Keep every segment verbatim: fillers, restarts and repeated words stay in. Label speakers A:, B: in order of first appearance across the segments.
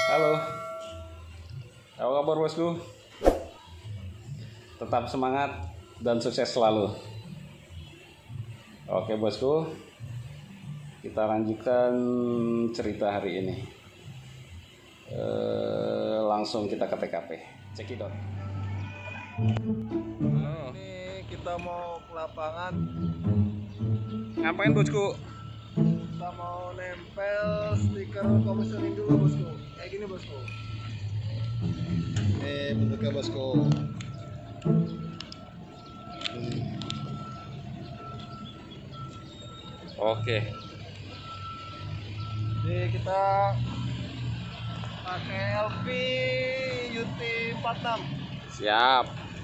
A: Halo, apa kabar bosku? Tetap semangat dan sukses selalu. Oke bosku, kita lanjutkan cerita hari ini. E, langsung kita ke T K P. Cekidot.
B: Ini kita mau ke lapangan.
A: Ngapain bosku?
B: Kita mau nempel stiker komisioning dulu bosku. Kayak gini bosku. Ini bentuknya bosku. Hmm.
A: Oke.
B: Jadi kita pakai L P U T empat puluh enam.
A: Siap.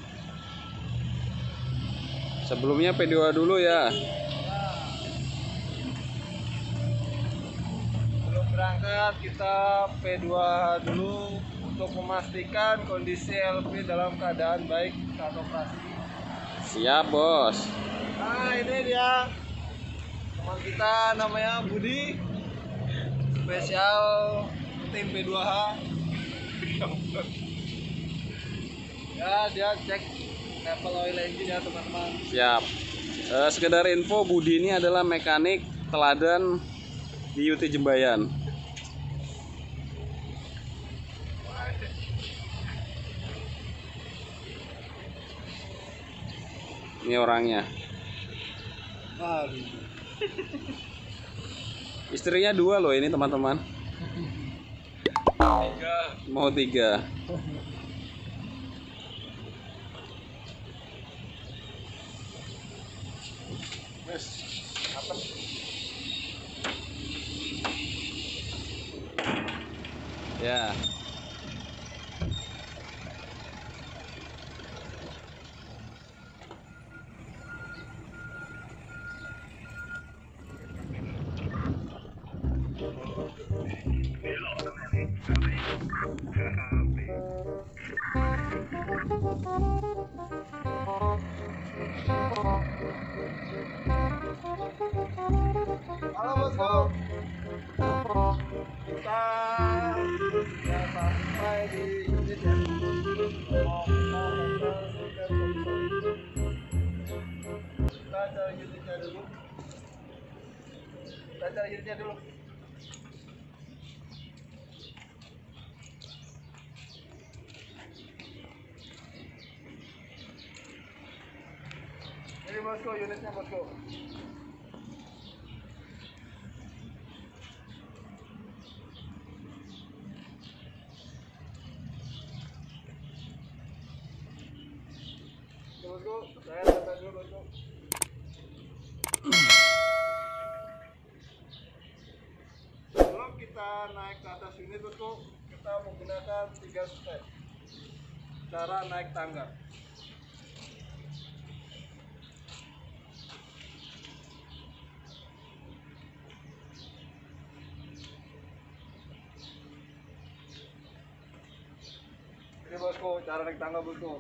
A: Sebelumnya P dua dulu ya.
B: Sebelum berangkat kita P dua dulu untuk memastikan kondisi L P dalam keadaan baik saat operasi.
A: Siap bos.
B: Nah ini dia teman kita namanya Budi, spesial tim P dua H. Ya dia cek level oil engine ya teman-teman.
A: Siap. Eh, sekedar info, Budi ini adalah mekanik teladan di U T Jembayan. Ini orangnya.
B: Aduh.
A: Istrinya dua loh ini teman-teman.
B: Tiga.
A: Mau tiga.
B: Yes. Apa?
A: Ya.
B: Halo bosku. Kita sudah sampai di unit ya. Mau kita handle stiker komisioning. Kita cari unitnya dulu. Kita cari unitnya dulu. Ini bosku, unitnya bosku. Bosku, saya sampai dulu bosku. Sebelum kita naik ke atas unit bosku, kita menggunakan tiga step cara naik tangga. Ini bosku, cara naik tangga bosku.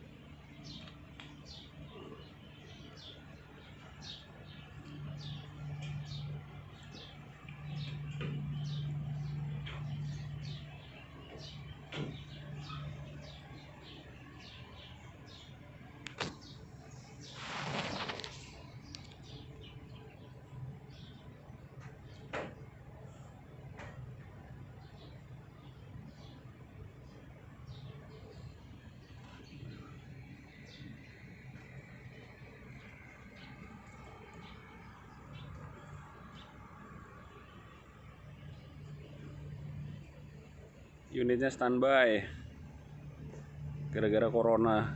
A: Unitnya standby gara-gara corona.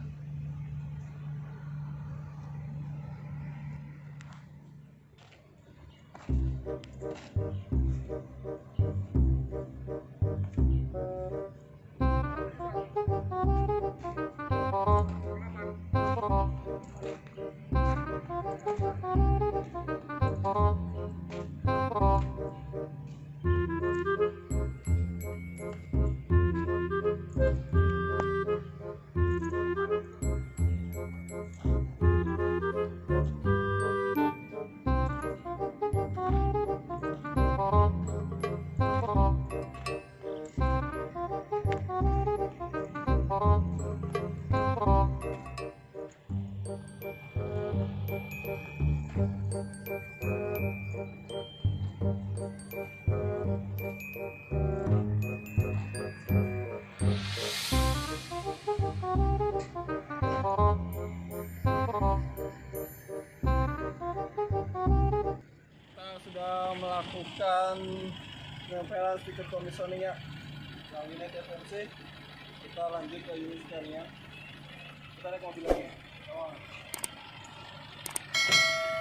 B: uh, melakukan penempelan stiker komisionernya yang unit F M C. Kita lanjut ke unit setelahnya. Kita naik mobil lagi. Oh.